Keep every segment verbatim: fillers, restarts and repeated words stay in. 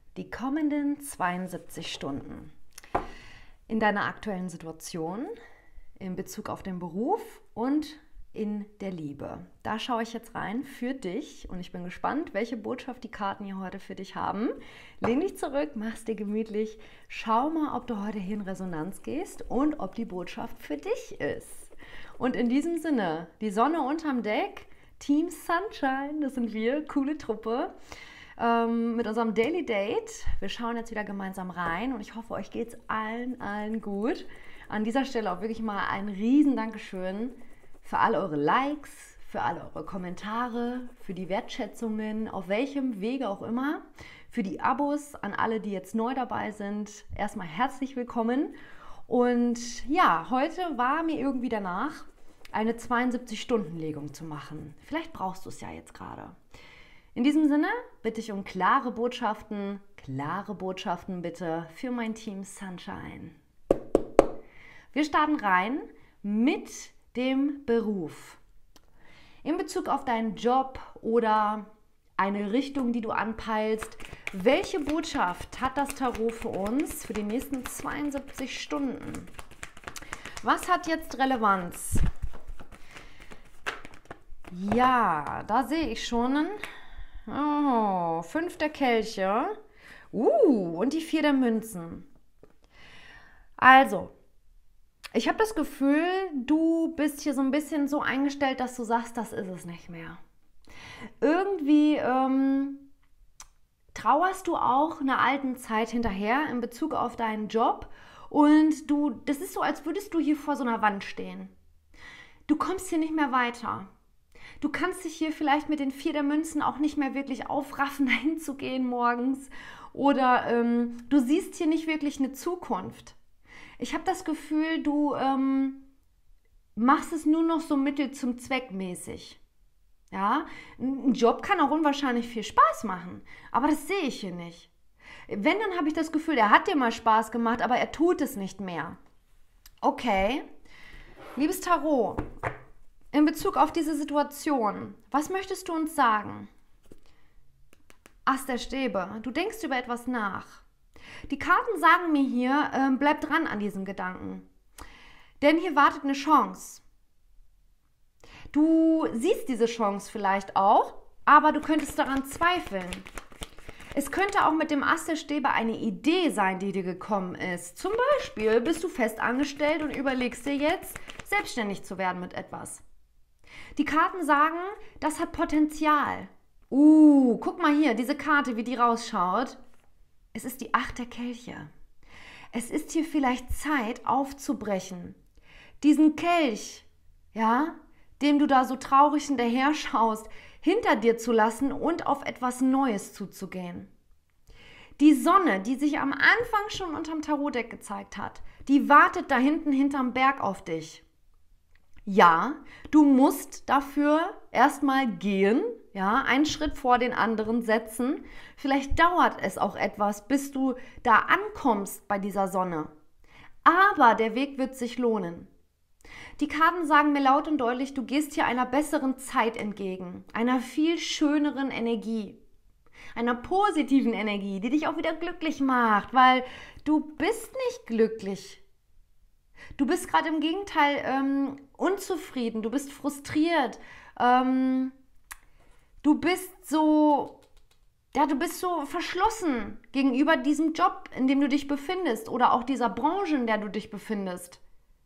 die kommenden zweiundsiebzig Stunden in deiner aktuellen Situation, in Bezug auf den Beruf und in der Liebe. Da schaue ich jetzt rein für dich und ich bin gespannt, welche Botschaft die Karten hier heute für dich haben. Lehn dich zurück, mach's dir gemütlich, schau mal, ob du heute hier in Resonanz gehst und ob die Botschaft für dich ist. Und in diesem Sinne, die Sonne unterm Deck, Team Sunshine, das sind wir, coole Truppe, ähm, mit unserem Daily Date. Wir schauen jetzt wieder gemeinsam rein und ich hoffe, euch geht's allen, allen gut. An dieser Stelle auch wirklich mal ein riesen Dankeschön für alle eure Likes, für alle eure Kommentare, für die Wertschätzungen, auf welchem Wege auch immer, für die Abos an alle, die jetzt neu dabei sind. Erstmal herzlich willkommen. Und ja, heute war mir irgendwie danach, eine zweiundsiebzig-Stunden-Legung zu machen. Vielleicht brauchst du es ja jetzt gerade. In diesem Sinne bitte ich um klare Botschaften, klare Botschaften bitte für mein Team Sunshine. Wir starten rein mit dem Beruf. In Bezug auf deinen Job oder eine Richtung, die du anpeilst, welche Botschaft hat das Tarot für uns für die nächsten zweiundsiebzig Stunden? Was hat jetzt Relevanz? Ja, da sehe ich schon oh, fünf der Kelche uh, und die vier der Münzen. Also, ich habe das Gefühl, du bist hier so ein bisschen so eingestellt, dass du sagst, das ist es nicht mehr. Irgendwie ähm, trauerst du auch einer alten Zeit hinterher in Bezug auf deinen Job und du, das ist so, als würdest du hier vor so einer Wand stehen. Du kommst hier nicht mehr weiter. Du kannst dich hier vielleicht mit den vier der Münzen auch nicht mehr wirklich aufraffen, dahin zu gehen morgens oder ähm, du siehst hier nicht wirklich eine Zukunft. Ich habe das Gefühl, du ähm, machst es nur noch so mittel zum Zweck mäßig. Ja? Ein Job kann auch unwahrscheinlich viel Spaß machen, aber das sehe ich hier nicht. Wenn, dann habe ich das Gefühl, er hat dir mal Spaß gemacht, aber er tut es nicht mehr. Okay, liebes Tarot, in Bezug auf diese Situation, was möchtest du uns sagen? Ass der Stäbe, du denkst über etwas nach. Die Karten sagen mir hier, äh, bleib dran an diesem Gedanken. Denn hier wartet eine Chance. Du siehst diese Chance vielleicht auch, aber du könntest daran zweifeln. Es könnte auch mit dem Ass der Stäbe eine Idee sein, die dir gekommen ist. Zum Beispiel bist du fest angestellt und überlegst dir jetzt, selbstständig zu werden mit etwas. Die Karten sagen, das hat Potenzial. Uh, guck mal hier, diese Karte, wie die rausschaut. Es ist die Acht der Kelche. Es ist hier vielleicht Zeit aufzubrechen. Diesen Kelch, ja, dem du da so traurig hinterher schaust, hinter dir zu lassen und auf etwas Neues zuzugehen. Die Sonne, die sich am Anfang schon unterm Tarotdeck gezeigt hat, die wartet da hinten hinterm Berg auf dich. Ja, du musst dafür erstmal gehen, ja, einen Schritt vor den anderen setzen. Vielleicht dauert es auch etwas, bis du da ankommst bei dieser Sonne. Aber der Weg wird sich lohnen. Die Karten sagen mir laut und deutlich, du gehst hier einer besseren Zeit entgegen, einer viel schöneren Energie, einer positiven Energie, die dich auch wieder glücklich macht, weil du bist nicht glücklich. Du bist gerade im Gegenteil ähm, unzufrieden, du bist frustriert, ähm, du bist so, ja, du bist so verschlossen gegenüber diesem Job, in dem du dich befindest oder auch dieser Branche, in der du dich befindest.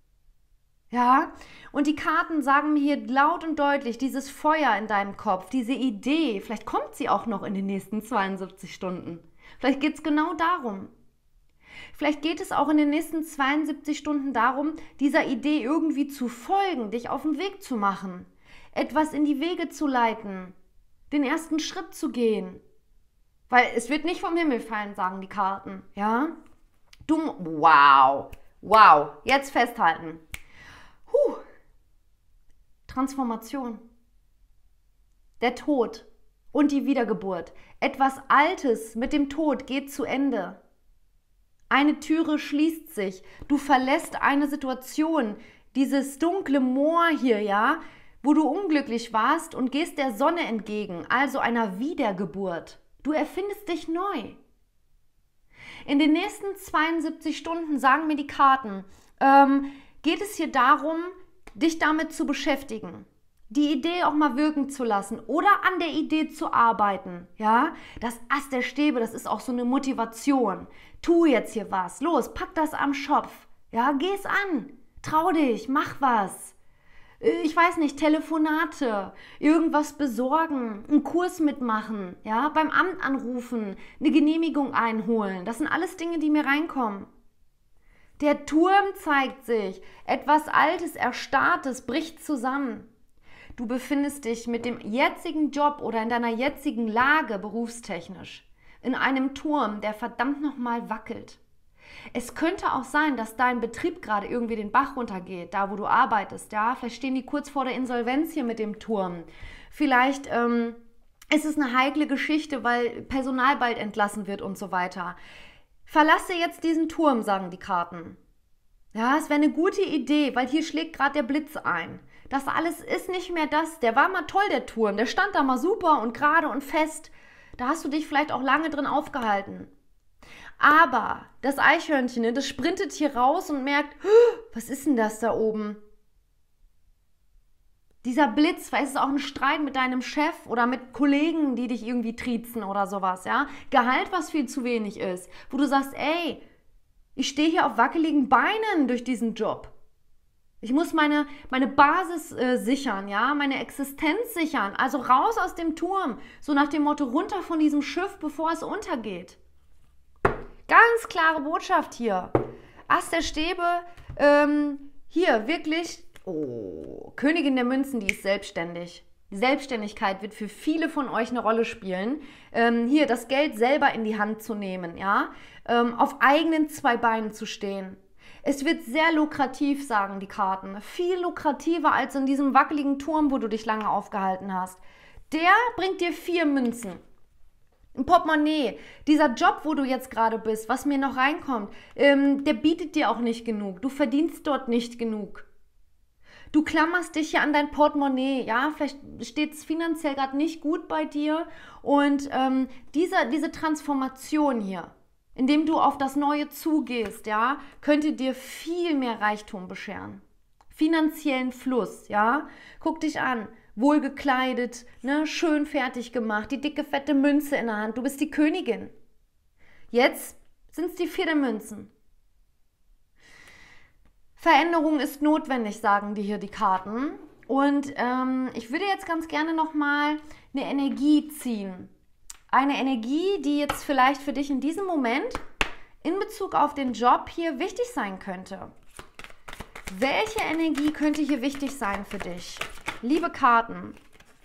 Ja, und die Karten sagen mir hier laut und deutlich, dieses Feuer in deinem Kopf, diese Idee, vielleicht kommt sie auch noch in den nächsten zweiundsiebzig Stunden. Vielleicht geht es genau darum. Vielleicht geht es auch in den nächsten zweiundsiebzig Stunden darum, dieser Idee irgendwie zu folgen, dich auf den Weg zu machen, etwas in die Wege zu leiten, den ersten Schritt zu gehen. Weil es wird nicht vom Himmel fallen, sagen die Karten. Ja? Du, wow, wow, jetzt festhalten. Huh. Transformation. Der Tod und die Wiedergeburt. Etwas Altes mit dem Tod geht zu Ende. Eine Türe schließt sich. Du verlässt eine Situation, dieses dunkle Moor hier, ja, wo du unglücklich warst und gehst der Sonne entgegen, also einer Wiedergeburt. Du erfindest dich neu. In den nächsten zweiundsiebzig Stunden, sagen mir die Karten, ähm, geht es hier darum, dich damit zu beschäftigen, die Idee auch mal wirken zu lassen oder an der Idee zu arbeiten. Ja? Das Ass der Stäbe, das ist auch so eine Motivation. Tu jetzt hier was, los, pack das am Schopf. Ja, geh's an, trau dich, mach was. Ich weiß nicht, Telefonate, irgendwas besorgen, einen Kurs mitmachen, ja, beim Amt anrufen, eine Genehmigung einholen. Das sind alles Dinge, die mir reinkommen. Der Turm zeigt sich, etwas Altes, Erstarrtes bricht zusammen. Du befindest dich mit dem jetzigen Job oder in deiner jetzigen Lage berufstechnisch in einem Turm, der verdammt nochmal wackelt. Es könnte auch sein, dass dein Betrieb gerade irgendwie den Bach runtergeht, da wo du arbeitest. Ja? Vielleicht stehen die kurz vor der Insolvenz hier mit dem Turm. Vielleicht ähm, ist es eine heikle Geschichte, weil Personal bald entlassen wird und so weiter. Verlasse jetzt diesen Turm, sagen die Karten. Ja, es wäre eine gute Idee, weil hier schlägt gerade der Blitz ein. Das alles ist nicht mehr das. Der war mal toll, der Turm. Der stand da mal super und gerade und fest. Da hast du dich vielleicht auch lange drin aufgehalten. Aber das Eichhörnchen, ne, das sprintet hier raus und merkt, was ist denn das da oben? Dieser Blitz, vielleicht ist es auch ein Streit mit deinem Chef oder mit Kollegen, die dich irgendwie triezen oder sowas, ja? Gehalt, was viel zu wenig ist, wo du sagst, ey, ich stehe hier auf wackeligen Beinen durch diesen Job. Ich muss meine, meine Basis äh, sichern, ja, meine Existenz sichern. Also raus aus dem Turm, so nach dem Motto, runter von diesem Schiff, bevor es untergeht. Ganz klare Botschaft hier. Ass der Stäbe, ähm, hier wirklich, oh, Königin der Münzen, die ist selbstständig. Die Selbstständigkeit wird für viele von euch eine Rolle spielen. Ähm, hier das Geld selber in die Hand zu nehmen, ja, ähm, auf eigenen zwei Beinen zu stehen. Es wird sehr lukrativ, sagen die Karten. Viel lukrativer als in diesem wackeligen Turm, wo du dich lange aufgehalten hast. Der bringt dir vier Münzen. Ein Portemonnaie, dieser Job, wo du jetzt gerade bist, was mir noch reinkommt, ähm, der bietet dir auch nicht genug. Du verdienst dort nicht genug. Du klammerst dich hier an dein Portemonnaie, ja, vielleicht steht es finanziell gerade nicht gut bei dir und ähm, diese, diese Transformation hier, indem du auf das Neue zugehst, ja, könnte dir viel mehr Reichtum bescheren. Finanziellen Fluss, ja, guck dich an. Wohlgekleidet, ne, schön fertig gemacht, die dicke, fette Münze in der Hand. Du bist die Königin. Jetzt sind es die vier Münzen. Veränderung ist notwendig, sagen dir hier die Karten. Und ähm, ich würde jetzt ganz gerne nochmal eine Energie ziehen. Eine Energie, die jetzt vielleicht für dich in diesem Moment in Bezug auf den Job hier wichtig sein könnte. Welche Energie könnte hier wichtig sein für dich? Liebe Karten,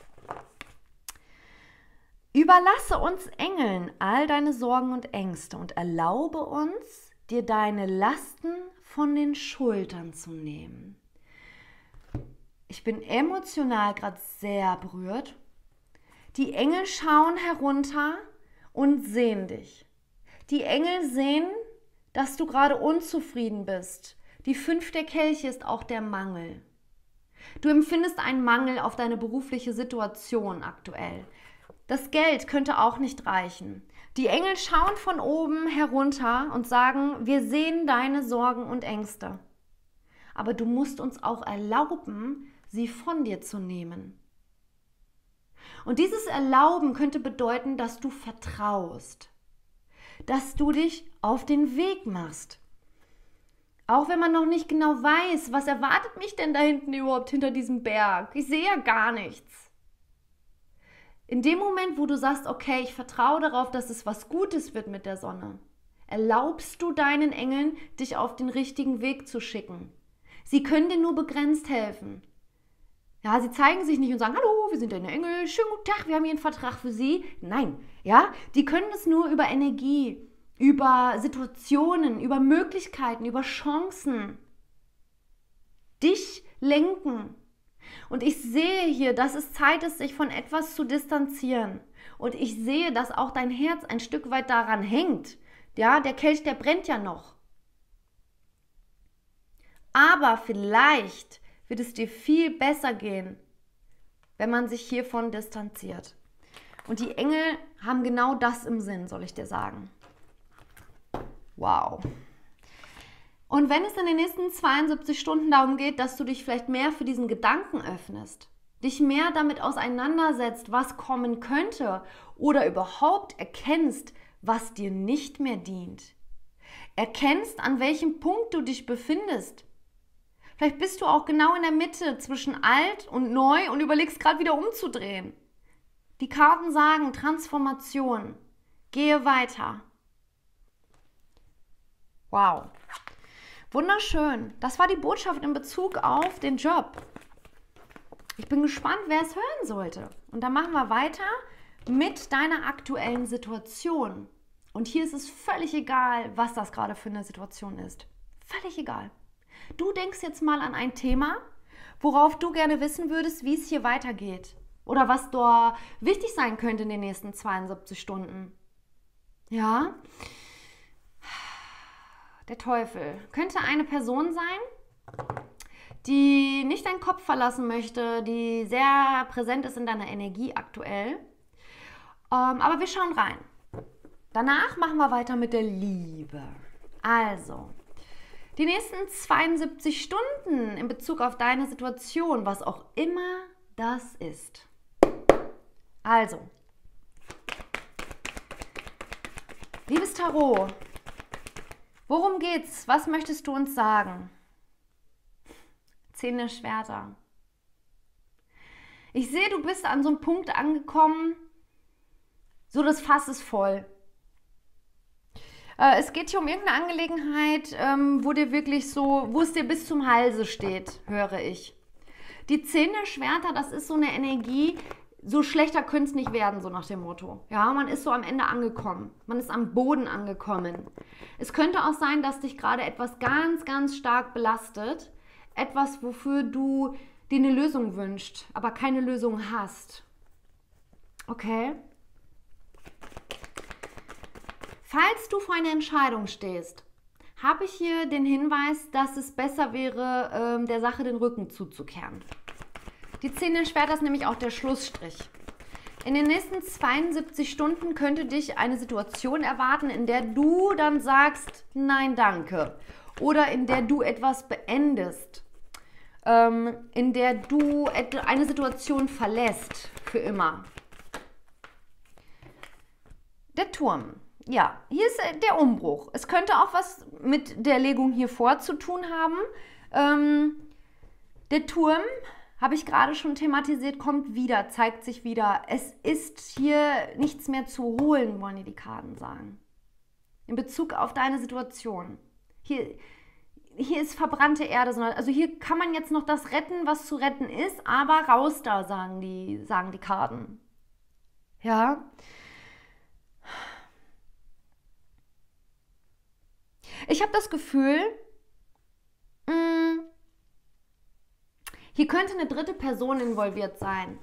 überlasse uns Engeln all deine Sorgen und Ängste und erlaube uns, dir deine Lasten von den Schultern zu nehmen. Ich bin emotional gerade sehr berührt. Die Engel schauen herunter und sehen dich. Die Engel sehen, dass du gerade unzufrieden bist. Die fünf der Kelche ist auch der Mangel. Du empfindest einen Mangel auf deine berufliche Situation aktuell. Das Geld könnte auch nicht reichen. Die Engel schauen von oben herunter und sagen, wir sehen deine Sorgen und Ängste. Aber du musst uns auch erlauben, sie von dir zu nehmen. Und dieses Erlauben könnte bedeuten, dass du vertraust, dass du dich auf den Weg machst. Auch wenn man noch nicht genau weiß, was erwartet mich denn da hinten überhaupt hinter diesem Berg? Ich sehe ja gar nichts. In dem Moment, wo du sagst, okay, ich vertraue darauf, dass es was Gutes wird mit der Sonne, erlaubst du deinen Engeln, dich auf den richtigen Weg zu schicken. Sie können dir nur begrenzt helfen. Ja, sie zeigen sich nicht und sagen, hallo, wir sind deine Engel, schönen guten Tag, wir haben hier einen Vertrag für Sie. Nein, ja, die können es nur über Energie, über Situationen, über Möglichkeiten, über Chancen dich lenken. Und ich sehe hier, dass es Zeit ist, sich von etwas zu distanzieren. Und ich sehe, dass auch dein Herz ein Stück weit daran hängt. Ja, der Kelch, der brennt ja noch. Aber vielleicht wird es dir viel besser gehen, wenn man sich hiervon distanziert. Und die Engel haben genau das im Sinn, soll ich dir sagen. Wow. Und wenn es in den nächsten zweiundsiebzig Stunden darum geht, dass du dich vielleicht mehr für diesen Gedanken öffnest, dich mehr damit auseinandersetzt, was kommen könnte oder überhaupt erkennst, was dir nicht mehr dient, erkennst, an welchem Punkt du dich befindest. Vielleicht bist du auch genau in der Mitte zwischen alt und neu und überlegst gerade wieder umzudrehen. Die Karten sagen Transformation, gehe weiter. Wow, wunderschön. Das war die Botschaft in Bezug auf den Job. Ich bin gespannt, wer es hören sollte. Und dann machen wir weiter mit deiner aktuellen Situation. Und hier ist es völlig egal, was das gerade für eine Situation ist. Völlig egal. Du denkst jetzt mal an ein Thema, worauf du gerne wissen würdest, wie es hier weitergeht. Oder was da wichtig sein könnte in den nächsten zweiundsiebzig Stunden. Ja? Der Teufel könnte eine Person sein, die nicht deinen Kopf verlassen möchte, die sehr präsent ist in deiner Energie aktuell. Ähm, aber wir schauen rein. Danach machen wir weiter mit der Liebe. Also, die nächsten zweiundsiebzig Stunden in Bezug auf deine Situation, was auch immer das ist. Also, liebes Tarot, worum geht's? Was möchtest du uns sagen? Zehn der Schwerter. Ich sehe, du bist an so einem Punkt angekommen, so das Fass ist voll. Äh, es geht hier um irgendeine Angelegenheit, ähm, wo dir wirklich so, wo es dir bis zum Halse steht, höre ich. Die Zehn der Schwerter, das ist so eine Energie, so schlechter könnte es nicht werden, so nach dem Motto. Ja, man ist so am Ende angekommen. Man ist am Boden angekommen. Es könnte auch sein, dass dich gerade etwas ganz, ganz stark belastet. Etwas, wofür du dir eine Lösung wünschst, aber keine Lösung hast. Okay? Falls du vor einer Entscheidung stehst, habe ich hier den Hinweis, dass es besser wäre, ähm, der Sache den Rücken zuzukehren. Die Zehn der Schwerter ist nämlich auch der Schlussstrich. In den nächsten zweiundsiebzig Stunden könnte dich eine Situation erwarten, in der du dann sagst, nein, danke. Oder in der du etwas beendest. Ähm, in der du eine Situation verlässt für immer. Der Turm. Ja, hier ist der Umbruch. Es könnte auch was mit der Legung hier vor zu tun haben. Ähm, der Turm, habe ich gerade schon thematisiert, kommt wieder, zeigt sich wieder. Es ist hier nichts mehr zu holen, wollen dir die Karten sagen. In Bezug auf deine Situation. Hier, hier ist verbrannte Erde. Also hier kann man jetzt noch das retten, was zu retten ist, aber raus da, sagen die, sagen die Karten. Ja. Ich habe das Gefühl, mh, hier könnte eine dritte Person involviert sein.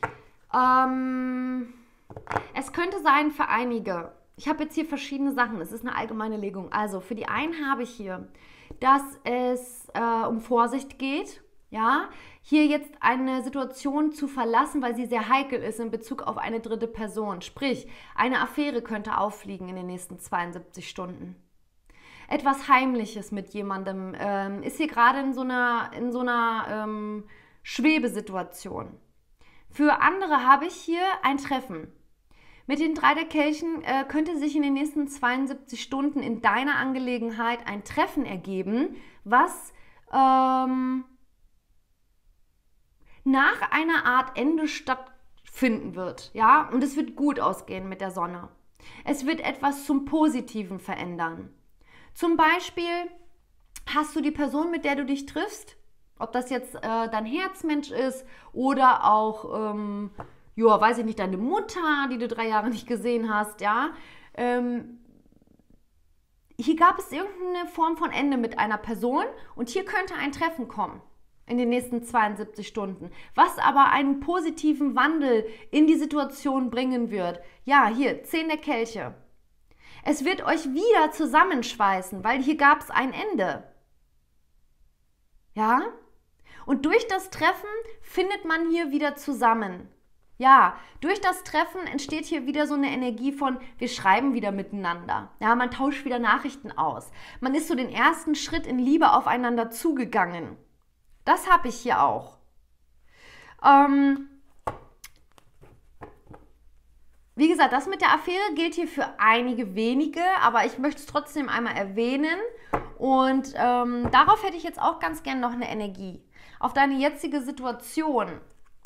Ähm, es könnte sein für einige. Ich habe jetzt hier verschiedene Sachen. Es ist eine allgemeine Legung. Also für die einen habe ich hier, dass es äh, um Vorsicht geht. Ja, hier jetzt eine Situation zu verlassen, weil sie sehr heikel ist in Bezug auf eine dritte Person. Sprich, eine Affäre könnte auffliegen in den nächsten zweiundsiebzig Stunden. Etwas Heimliches mit jemandem ähm, ist hier gerade in so einer, in so einer ähm, Schwebesituation. Für andere habe ich hier ein Treffen. Mit den drei der Kelchen äh, könnte sich in den nächsten zweiundsiebzig Stunden in deiner Angelegenheit ein Treffen ergeben, was ähm, nach einer Art Ende stattfinden wird. Ja? Und es wird gut ausgehen mit der Sonne. Es wird etwas zum Positiven verändern. Zum Beispiel hast du die Person, mit der du dich triffst, ob das jetzt äh, dein Herzmensch ist oder auch, ähm, ja, weiß ich nicht, deine Mutter, die du drei Jahre nicht gesehen hast, ja. Ähm, hier gab es irgendeine Form von Ende mit einer Person und hier könnte ein Treffen kommen in den nächsten zweiundsiebzig Stunden, was aber einen positiven Wandel in die Situation bringen wird. Ja, hier, Zehn der Kelche. Es wird euch wieder zusammenschweißen, weil hier gab es ein Ende. Ja? Und durch das Treffen findet man hier wieder zusammen. Ja, durch das Treffen entsteht hier wieder so eine Energie von, wir schreiben wieder miteinander. Ja, man tauscht wieder Nachrichten aus. Man ist so den ersten Schritt in Liebe aufeinander zugegangen. Das habe ich hier auch. Ähm, wie gesagt, das mit der Affäre gilt hier für einige wenige, aber ich möchte es trotzdem einmal erwähnen. Und ähm, darauf hätte ich jetzt auch ganz gern noch eine Energie. Auf deine jetzige Situation.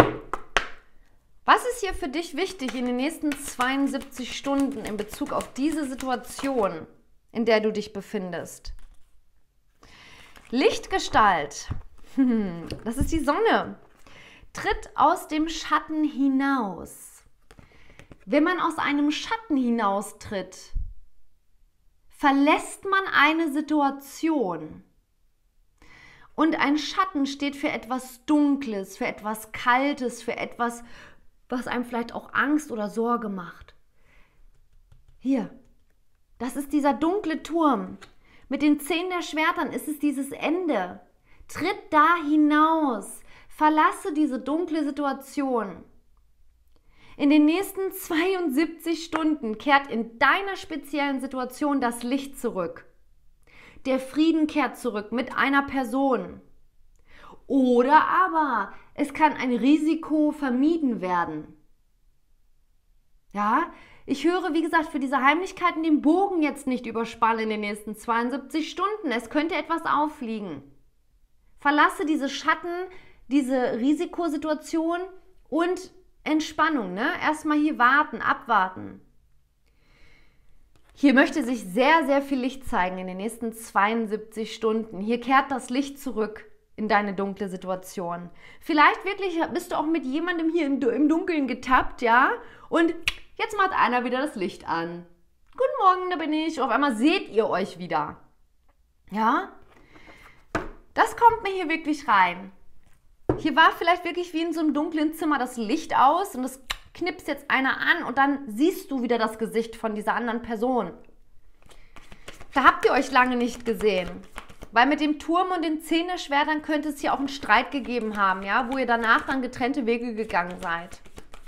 Was ist hier für dich wichtig in den nächsten zweiundsiebzig Stunden in Bezug auf diese Situation, in der du dich befindest? Lichtgestalt, das ist die Sonne, tritt aus dem Schatten hinaus. Wenn man aus einem Schatten hinaustritt, verlässt man eine Situation. Und ein Schatten steht für etwas Dunkles, für etwas Kaltes, für etwas, was einem vielleicht auch Angst oder Sorge macht. Hier, das ist dieser dunkle Turm. Mit den Zehn der Schwertern ist es dieses Ende. Tritt da hinaus, verlasse diese dunkle Situation. In den nächsten zweiundsiebzig Stunden kehrt in deiner speziellen Situation das Licht zurück. Der Frieden kehrt zurück mit einer Person. Oder aber es kann ein Risiko vermieden werden. Ja, ich höre, wie gesagt, für diese Heimlichkeiten den Bogen jetzt nicht überspannen in den nächsten zweiundsiebzig Stunden. Es könnte etwas auffliegen. Verlasse diese Schatten, diese Risikosituation und Entspannung. Ne? Erstmal hier warten, abwarten. Hier möchte sich sehr, sehr viel Licht zeigen in den nächsten zweiundsiebzig Stunden. Hier kehrt das Licht zurück in deine dunkle Situation. Vielleicht wirklich bist du auch mit jemandem hier im, im Dunkeln getappt, ja? Und jetzt macht einer wieder das Licht an. Guten Morgen, da bin ich. Auf einmal seht ihr euch wieder. Ja? Das kommt mir hier wirklich rein. Hier war vielleicht wirklich wie in so einem dunklen Zimmer das Licht aus und es knipst jetzt einer an und dann siehst du wieder das Gesicht von dieser anderen Person. Da habt ihr euch lange nicht gesehen. Weil mit dem Turm und den Zehn der Schwertern könnte es hier auch einen Streit gegeben haben, ja, wo ihr danach dann getrennte Wege gegangen seid.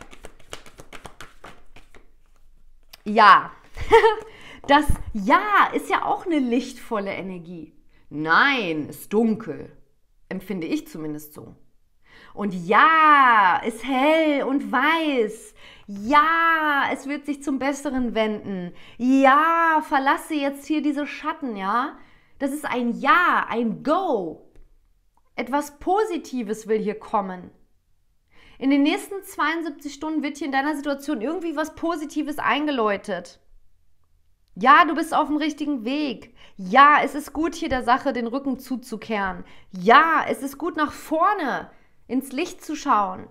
Ja, das Ja ist ja auch eine lichtvolle Energie. Nein, ist dunkel, empfinde ich zumindest so. Und ja, ist hell und weiß. Ja, es wird sich zum Besseren wenden. Ja, verlasse jetzt hier diese Schatten, ja. Das ist ein Ja, ein Go. Etwas Positives will hier kommen. In den nächsten zweiundsiebzig Stunden wird hier in deiner Situation irgendwie was Positives eingeläutet. Ja, du bist auf dem richtigen Weg. Ja, es ist gut, hier der Sache den Rücken zuzukehren. Ja, es ist gut, nach vorne ins Licht zu schauen.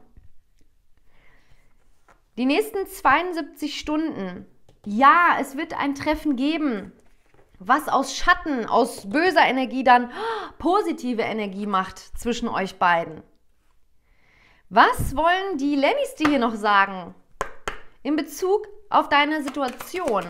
Die nächsten zweiundsiebzig Stunden. Ja, es wird ein Treffen geben, was aus Schatten, aus böser Energie dann positive Energie macht zwischen euch beiden. Was wollen die Lennys dir hier noch sagen in Bezug auf deine Situation?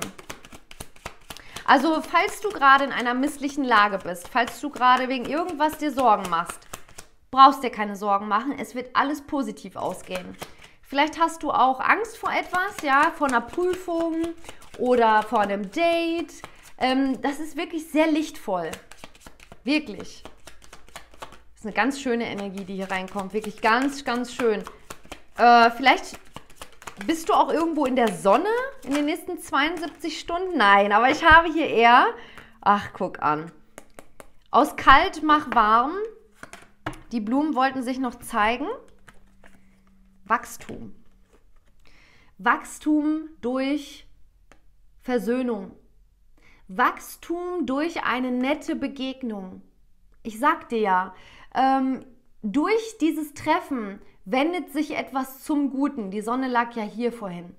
Also, falls du gerade in einer misslichen Lage bist, falls du gerade wegen irgendwas dir Sorgen machst, brauchst dir keine Sorgen machen, es wird alles positiv ausgehen. Vielleicht hast du auch Angst vor etwas, ja, vor einer Prüfung oder vor einem Date. Ähm, das ist wirklich sehr lichtvoll. Wirklich. Das ist eine ganz schöne Energie, die hier reinkommt. Wirklich ganz, ganz schön. Äh, vielleicht bist du auch irgendwo in der Sonne in den nächsten zweiundsiebzig Stunden? Nein, aber ich habe hier eher... Ach, guck an. Aus kalt mach warm. Die Blumen wollten sich noch zeigen. Wachstum. Wachstum durch Versöhnung. Wachstum durch eine nette Begegnung. Ich sagte ja, ähm, durch dieses Treffen wendet sich etwas zum Guten. Die Sonne lag ja hier vorhin.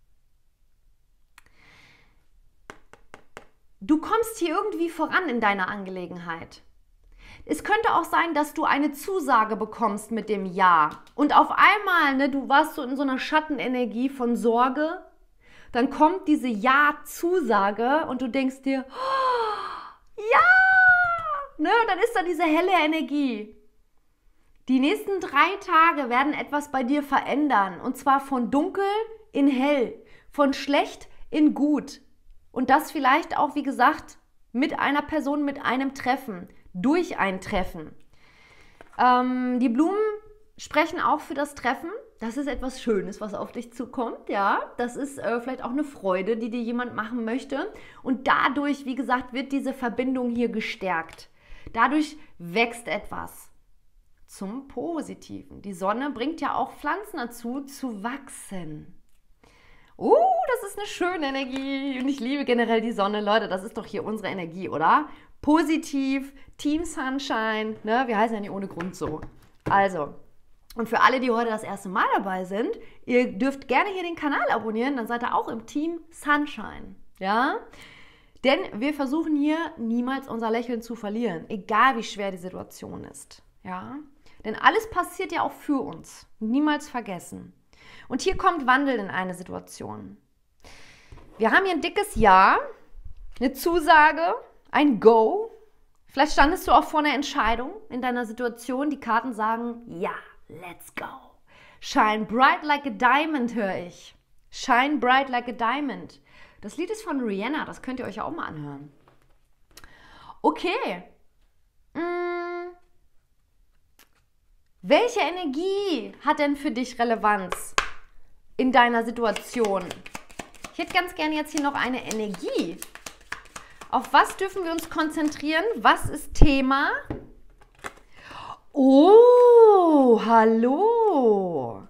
Du kommst hier irgendwie voran in deiner Angelegenheit. Es könnte auch sein, dass du eine Zusage bekommst mit dem Ja. Und auf einmal, ne, du warst so in so einer Schattenenergie von Sorge, dann kommt diese Ja-Zusage und du denkst dir, oh, ja, ne, dann ist da diese helle Energie. Die nächsten drei Tage werden etwas bei dir verändern. Und zwar von dunkel in hell, von schlecht in gut. Und das vielleicht auch, wie gesagt, mit einer Person, mit einem Treffen, durch ein Treffen. Ähm, die Blumen sprechen auch für das Treffen. Das ist etwas Schönes, was auf dich zukommt, ja. Das ist äh, vielleicht auch eine Freude, die dir jemand machen möchte. Und dadurch, wie gesagt, wird diese Verbindung hier gestärkt. Dadurch wächst etwas zum Positiven. Die Sonne bringt ja auch Pflanzen dazu, zu wachsen. Uh, das ist eine schöne Energie. Und ich liebe generell die Sonne, Leute. Das ist doch hier unsere Energie, oder? Positiv, Team Sunshine. Ne? Wir heißen ja nicht ohne Grund so. Also, und für alle, die heute das erste Mal dabei sind, ihr dürft gerne hier den Kanal abonnieren, dann seid ihr auch im Team Sunshine. Ja? Denn wir versuchen hier niemals unser Lächeln zu verlieren, egal wie schwer die Situation ist. Ja? Denn alles passiert ja auch für uns. Niemals vergessen. Und hier kommt Wandel in eine Situation. Wir haben hier ein dickes Ja, eine Zusage, ein Go. Vielleicht standest du auch vor einer Entscheidung in deiner Situation. Die Karten sagen, ja, let's go. Shine bright like a diamond, höre ich. Shine bright like a diamond. Das Lied ist von Rihanna, das könnt ihr euch auch mal anhören. Okay. Mmh. Welche Energie hat denn für dich Relevanz in deiner Situation? Ich hätte ganz gerne jetzt hier noch eine Energie. Auf was dürfen wir uns konzentrieren? Was ist Thema? Oh, hallo.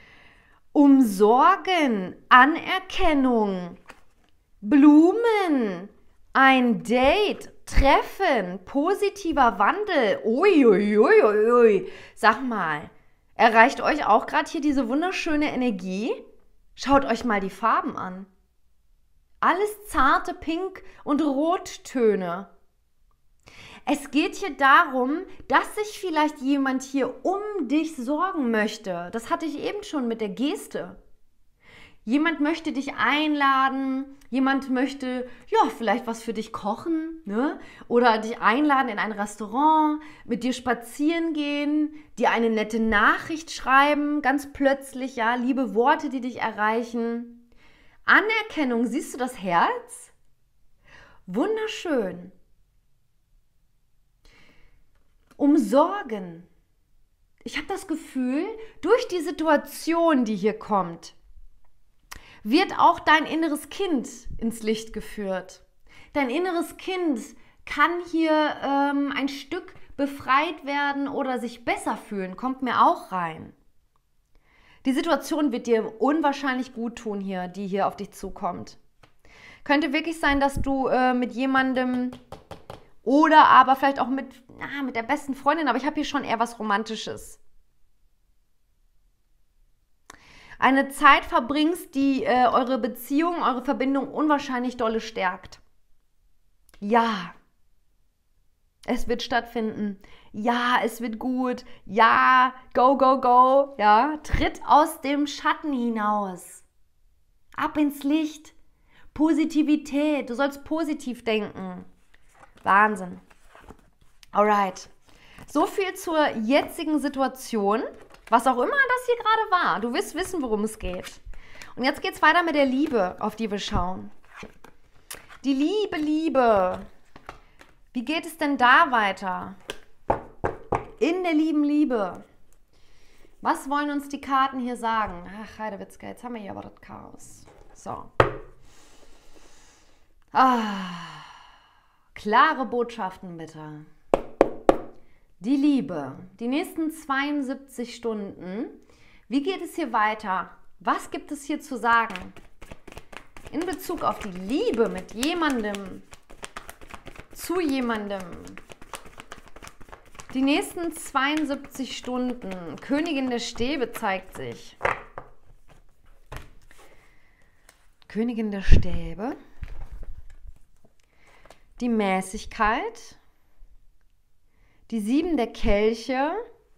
Umsorgen, Anerkennung, Blumen, ein Date, Treffen, positiver Wandel. Uiuiuiui. Ui, ui, ui. Sag mal, erreicht euch auch gerade hier diese wunderschöne Energie? Schaut euch mal die Farben an. Alles zarte Pink- und Rottöne. Es geht hier darum, dass sich vielleicht jemand hier um dich sorgen möchte. Das hatte ich eben schon mit der Geste. Jemand möchte dich einladen, jemand möchte, ja, vielleicht was für dich kochen, ne? Oder dich einladen in ein Restaurant, mit dir spazieren gehen, dir eine nette Nachricht schreiben, ganz plötzlich, ja, liebe Worte, die dich erreichen. Anerkennung, siehst du das Herz? Wunderschön. Umsorgen. Ich habe das Gefühl, durch die Situation, die hier kommt, wird auch dein inneres Kind ins Licht geführt. Dein inneres Kind kann hier ähm, ein Stück befreit werden oder sich besser fühlen, kommt mir auch rein. Die Situation wird dir unwahrscheinlich gut tun hier, die hier auf dich zukommt. Könnte wirklich sein, dass du äh, mit jemandem oder aber vielleicht auch mit, ah, mit der besten Freundin, aber ich habe hier schon eher was Romantisches. Eine Zeit verbringst, die äh, eure Beziehung, eure Verbindung unwahrscheinlich dolle stärkt. Ja, es wird stattfinden. Ja, es wird gut. Ja, go, go, go. Ja, tritt aus dem Schatten hinaus. Ab ins Licht. Positivität. Du sollst positiv denken. Wahnsinn. Alright. So viel zur jetzigen Situation. Was auch immer das hier gerade war. Du wirst wissen, worum es geht. Und jetzt geht es weiter mit der Liebe, auf die wir schauen. Die Liebe, Liebe. Wie geht es denn da weiter? In der lieben Liebe. Was wollen uns die Karten hier sagen? Ach, Heidewitzka, jetzt haben wir hier aber das Chaos. So. Ah, klare Botschaften bitte. Die Liebe. Die nächsten zweiundsiebzig Stunden. Wie geht es hier weiter? Was gibt es hier zu sagen? In Bezug auf die Liebe mit jemandem, zu jemandem. Die nächsten zweiundsiebzig Stunden. Königin der Stäbe zeigt sich. Königin der Stäbe. Die Mäßigkeit. Die Sieben der Kelche.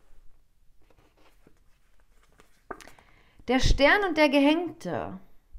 Der Stern und der Gehängte.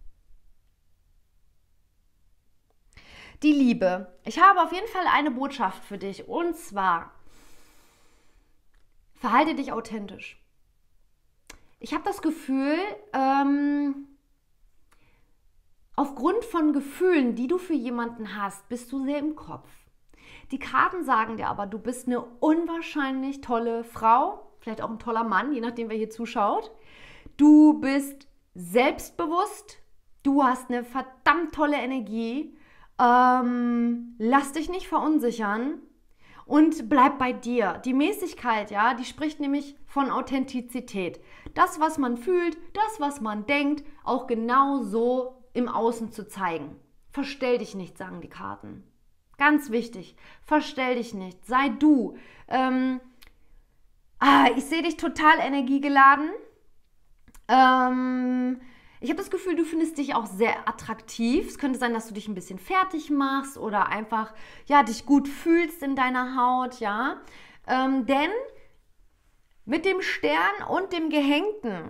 Die Liebe. Ich habe auf jeden Fall eine Botschaft für dich. Und zwar, Verhalte dich authentisch. Ich habe das Gefühl, ähm, aufgrund von Gefühlen, die du für jemanden hast, bist du sehr im Kopf. Die Karten sagen dir aber, du bist eine unwahrscheinlich tolle Frau, vielleicht auch ein toller Mann, je nachdem, wer hier zuschaut. Du bist selbstbewusst, du hast eine verdammt tolle Energie. Ähm, lass dich nicht verunsichern und bleib bei dir. Die Mäßigkeit, ja, die spricht nämlich von Authentizität. Das, was man fühlt, das, was man denkt, auch genau so im Außen zu zeigen. Verstell dich nicht, sagen die Karten. Ganz wichtig, verstell dich nicht, sei du. Ähm, ah, ich sehe dich total energiegeladen. Ähm, ich habe das Gefühl, du findest dich auch sehr attraktiv. Es könnte sein, dass du dich ein bisschen fertig machst oder einfach ja, dich gut fühlst in deiner Haut, ja. Ähm, denn mit dem Stern und dem Gehängten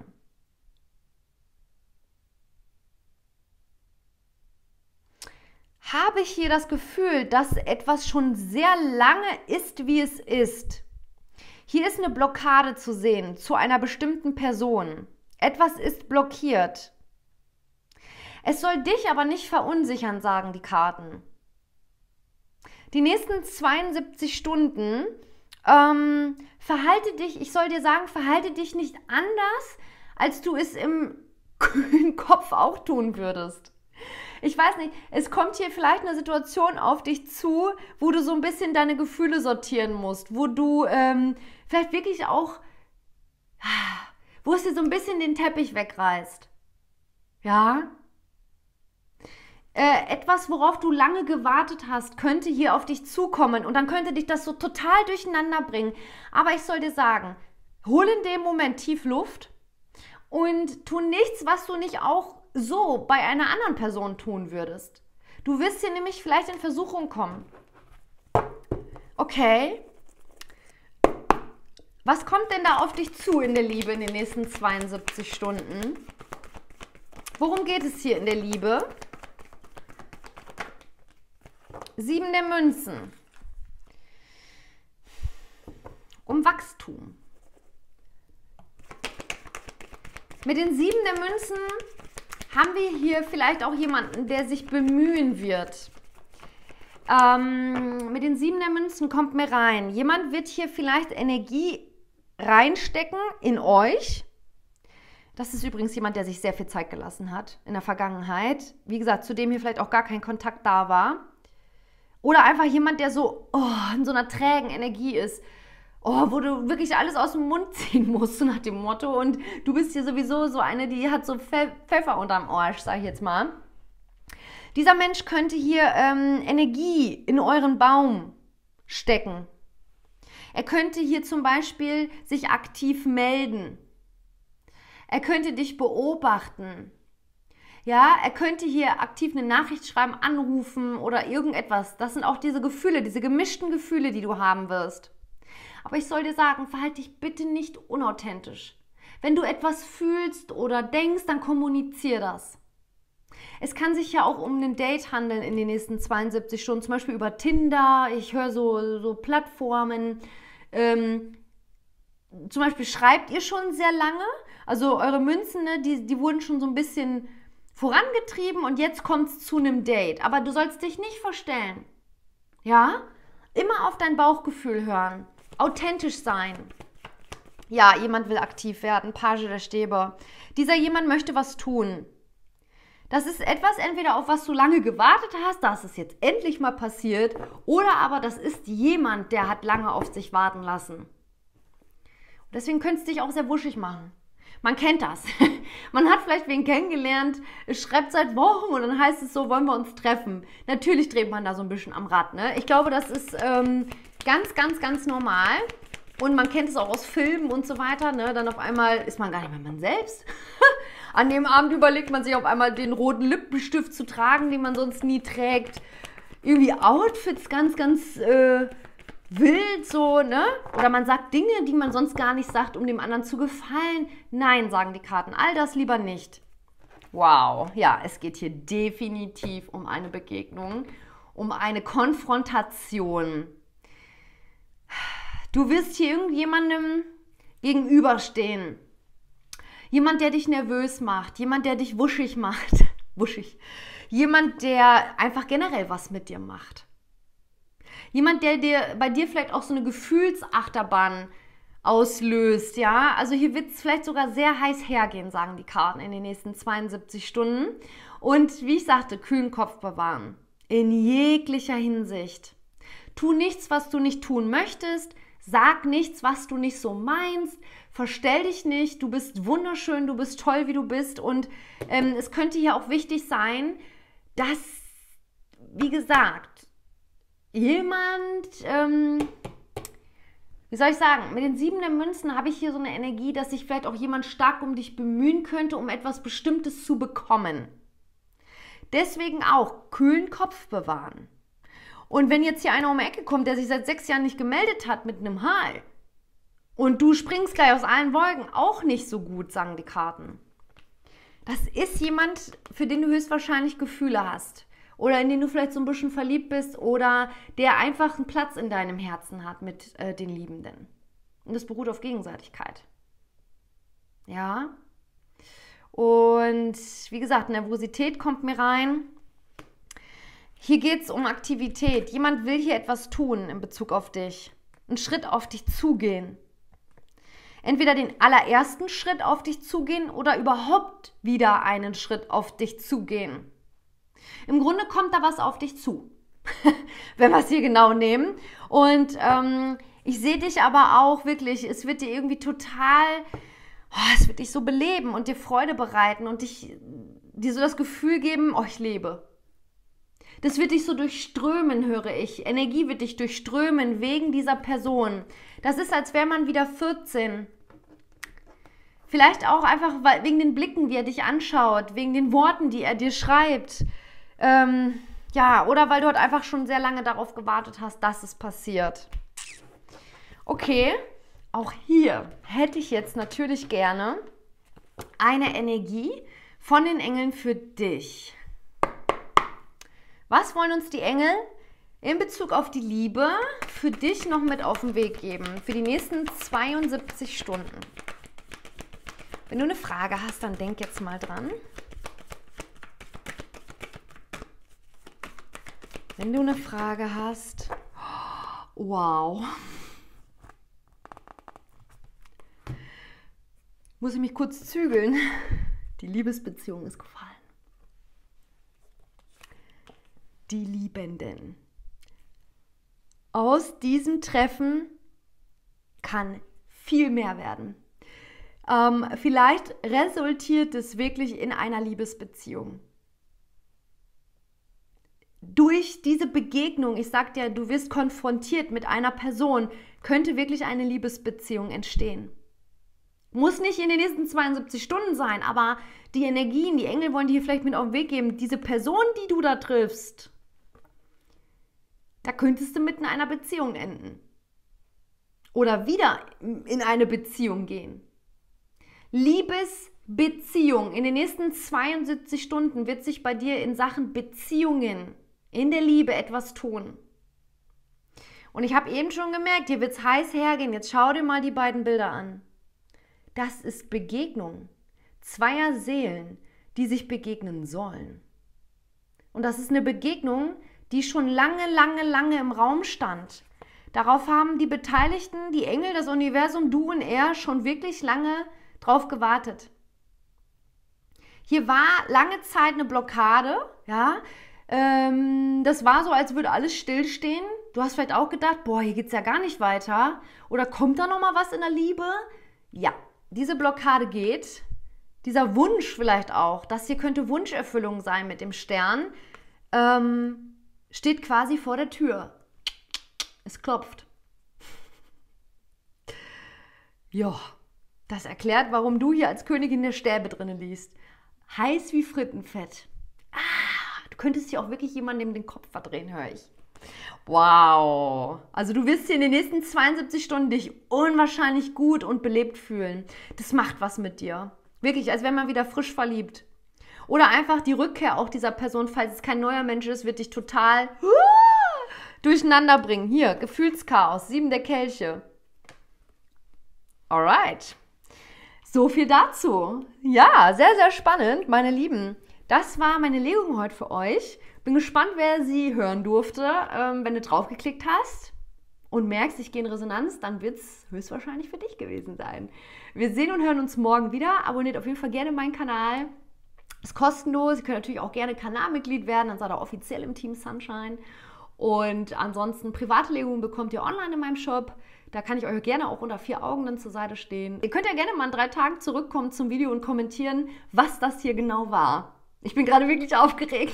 habe ich hier das Gefühl, dass etwas schon sehr lange ist, wie es ist. Hier ist eine Blockade zu sehen zu einer bestimmten Person. Etwas ist blockiert. Es soll dich aber nicht verunsichern, sagen die Karten. Die nächsten zweiundsiebzig Stunden ähm, verhalte dich, ich soll dir sagen, verhalte dich nicht anders, als du es im kühlen Kopf auch tun würdest. Ich weiß nicht, es kommt hier vielleicht eine Situation auf dich zu, wo du so ein bisschen deine Gefühle sortieren musst, wo du ähm, vielleicht wirklich auch, wo es dir so ein bisschen den Teppich wegreißt. Ja? Äh, etwas, worauf du lange gewartet hast, könnte hier auf dich zukommen und dann könnte dich das so total durcheinander bringen. Aber ich soll dir sagen, hol in dem Moment tief Luft und tu nichts, was du nicht auch so bei einer anderen Person tun würdest. Du wirst hier nämlich vielleicht in Versuchung kommen. Okay. Was kommt denn da auf dich zu in der Liebe in den nächsten zweiundsiebzig Stunden? Worum geht es hier in der Liebe? Sieben der Münzen. Um Wachstum. Mit den Sieben der Münzen haben wir hier vielleicht auch jemanden, der sich bemühen wird. Ähm, mit den Sieben der Münzen kommt mir rein. Jemand wird hier vielleicht Energie reinstecken in euch. Das ist übrigens jemand, der sich sehr viel Zeit gelassen hat in der Vergangenheit. Wie gesagt, zu dem hier vielleicht auch gar kein Kontakt da war. Oder einfach jemand, der so oh, in so einer trägen Energie ist. Oh, wo du wirklich alles aus dem Mund ziehen musst, so nach dem Motto. Und du bist hier sowieso so eine, die hat so Pfeffer unterm Arsch, sag ich jetzt mal. Dieser Mensch könnte hier ähm, Energie in euren Baum stecken. Er könnte hier zum Beispiel sich aktiv melden. Er könnte dich beobachten. Ja, er könnte hier aktiv eine Nachricht schreiben, anrufen oder irgendetwas. Das sind auch diese Gefühle, diese gemischten Gefühle, die du haben wirst. Aber ich soll dir sagen, verhalte dich bitte nicht unauthentisch. Wenn du etwas fühlst oder denkst, dann kommunizier das. Es kann sich ja auch um ein Date handeln in den nächsten zweiundsiebzig Stunden, zum Beispiel über Tinder. Ich höre so, so Plattformen. Ähm, zum Beispiel schreibt ihr schon sehr lange. Also eure Münzen, ne, die, die wurden schon so ein bisschen vorangetrieben und jetzt kommt es zu einem Date. Aber du sollst dich nicht verstellen. Ja? Immer auf dein Bauchgefühl hören. Authentisch sein. Ja, jemand will aktiv werden. Page der Stäbe. Dieser jemand möchte was tun. Das ist etwas, entweder auf was du lange gewartet hast, dass es jetzt endlich mal passiert, oder aber das ist jemand, der hat lange auf sich warten lassen. Und deswegen könnte es dich auch sehr wuschig machen. Man kennt das. Man hat vielleicht wen kennengelernt, es schreibt seit Wochen und dann heißt es so, wollen wir uns treffen. Natürlich dreht man da so ein bisschen am Rad. Ne? Ich glaube, das ist ähm, ganz, ganz, ganz normal. Und man kennt es auch aus Filmen und so weiter. Ne? Dann auf einmal ist man gar nicht mehr man selbst. An dem Abend überlegt man sich auf einmal den roten Lippenstift zu tragen, den man sonst nie trägt. Irgendwie Outfits ganz, ganz äh, wild so, ne? Oder man sagt Dinge, die man sonst gar nicht sagt, um dem anderen zu gefallen. Nein, sagen die Karten, all das lieber nicht. Wow, ja, es geht hier definitiv um eine Begegnung, um eine Konfrontation. Du wirst hier irgendjemandem gegenüberstehen. Jemand, der dich nervös macht, jemand, der dich wuschig macht, wuschig, jemand, der einfach generell was mit dir macht. Jemand, der dir bei dir vielleicht auch so eine Gefühlsachterbahn auslöst, ja. Also hier wird es vielleicht sogar sehr heiß hergehen, sagen die Karten, in den nächsten zweiundsiebzig Stunden. Und wie ich sagte, kühlen Kopf bewahren. In jeglicher Hinsicht. Tu nichts, was du nicht tun möchtest. Sag nichts, was du nicht so meinst. Verstell dich nicht. Du bist wunderschön, du bist toll, wie du bist. Und ähm, es könnte hier auch wichtig sein, dass, wie gesagt, jemand... Ähm, Wie soll ich sagen, mit den sieben der Münzen habe ich hier so eine Energie, dass sich vielleicht auch jemand stark um dich bemühen könnte, um etwas Bestimmtes zu bekommen. Deswegen auch kühlen Kopf bewahren. Und wenn jetzt hier einer um die Ecke kommt, der sich seit sechs Jahren nicht gemeldet hat mit einem Hal und du springst gleich aus allen Wolken, auch nicht so gut, sagen die Karten. Das ist jemand, für den du höchstwahrscheinlich Gefühle hast. Oder in den du vielleicht so ein bisschen verliebt bist oder der einfach einen Platz in deinem Herzen hat mit äh, den Liebenden. Und das beruht auf Gegenseitigkeit. Ja. Und wie gesagt, Nervosität kommt mir rein. Hier geht es um Aktivität. Jemand will hier etwas tun in Bezug auf dich. Einen Schritt auf dich zugehen. Entweder den allerersten Schritt auf dich zugehen oder überhaupt wieder einen Schritt auf dich zugehen. Im Grunde kommt da was auf dich zu, wenn wir es hier genau nehmen. Und ähm, ich sehe dich aber auch wirklich, es wird dir irgendwie total, oh, es wird dich so beleben und dir Freude bereiten und dich, dir so das Gefühl geben, oh, ich lebe. Das wird dich so durchströmen, höre ich. Energie wird dich durchströmen wegen dieser Person. Das ist, als wäre man wieder vierzehn. Vielleicht auch einfach wegen den Blicken, wie er dich anschaut, wegen den Worten, die er dir schreibt. Ähm, ja, oder weil du halt einfach schon sehr lange darauf gewartet hast, dass es passiert. Okay, auch hier hätte ich jetzt natürlich gerne eine Energie von den Engeln für dich. Was wollen uns die Engel in Bezug auf die Liebe für dich noch mit auf den Weg geben? Für die nächsten zweiundsiebzig Stunden. Wenn du eine Frage hast, dann denk jetzt mal dran. Wenn du eine Frage hast, wow, muss ich mich kurz zügeln. Die Liebesbeziehung ist gefallen. Die Liebenden. Aus diesem Treffen kann viel mehr werden. Ähm, vielleicht resultiert es wirklich in einer Liebesbeziehung. Durch diese Begegnung, ich sag dir, du wirst konfrontiert mit einer Person, könnte wirklich eine Liebesbeziehung entstehen. Muss nicht in den nächsten zweiundsiebzig Stunden sein, aber die Energien, die Engel wollen dir vielleicht mit auf den Weg geben. Diese Person, die du da triffst, da könntest du mit in einer Beziehung enden. Oder wieder in eine Beziehung gehen. Liebesbeziehung. In den nächsten zweiundsiebzig Stunden wird sich bei dir in Sachen Beziehungen in der Liebe etwas tun. Und ich habe eben schon gemerkt, hier wird es heiß hergehen. Jetzt schau dir mal die beiden Bilder an. Das ist Begegnung zweier Seelen, die sich begegnen sollen. Und das ist eine Begegnung, die schon lange, lange, lange im Raum stand. Darauf haben die Beteiligten, die Engel, das Universum, du und er, schon wirklich lange drauf gewartet. Hier war lange Zeit eine Blockade, ja. Ähm, das war so, als würde alles stillstehen. Du hast vielleicht auch gedacht, boah, hier geht es ja gar nicht weiter. Oder kommt da nochmal was in der Liebe? Ja, diese Blockade geht. Dieser Wunsch vielleicht auch, das hier könnte Wunscherfüllung sein mit dem Stern, ähm, steht quasi vor der Tür. Es klopft. Ja, das erklärt, warum du hier als Königin der Stäbe drinnen liest. Heiß wie Frittenfett. Ah, du könntest hier auch wirklich jemandem den Kopf verdrehen, höre ich. Wow. Also du wirst hier in den nächsten zweiundsiebzig Stunden dich unwahrscheinlich gut und belebt fühlen. Das macht was mit dir. Wirklich, als wenn man wieder frisch verliebt. Oder einfach die Rückkehr auch dieser Person, falls es kein neuer Mensch ist, wird dich total durcheinander bringen. Hier, Gefühlschaos, sieben der Kelche. Alright. So viel dazu. Ja, sehr, sehr spannend, meine Lieben. Das war meine Legung heute für euch. Bin gespannt, wer sie hören durfte. Ähm, wenn du draufgeklickt hast und merkst, ich gehe in Resonanz, dann wird es höchstwahrscheinlich für dich gewesen sein. Wir sehen und hören uns morgen wieder. Abonniert auf jeden Fall gerne meinen Kanal. Ist kostenlos. Ihr könnt natürlich auch gerne Kanalmitglied werden. Dann seid ihr offiziell im Team Sunshine. Und ansonsten private Legungen bekommt ihr online in meinem Shop. Da kann ich euch gerne auch unter vier Augen dann zur Seite stehen. Ihr könnt ja gerne mal in drei Tagen zurückkommen zum Video und kommentieren, was das hier genau war. Ich bin gerade wirklich aufgeregt.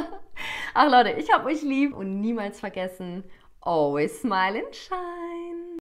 Ach Leute, ich hab euch lieb und niemals vergessen, always smile and shine.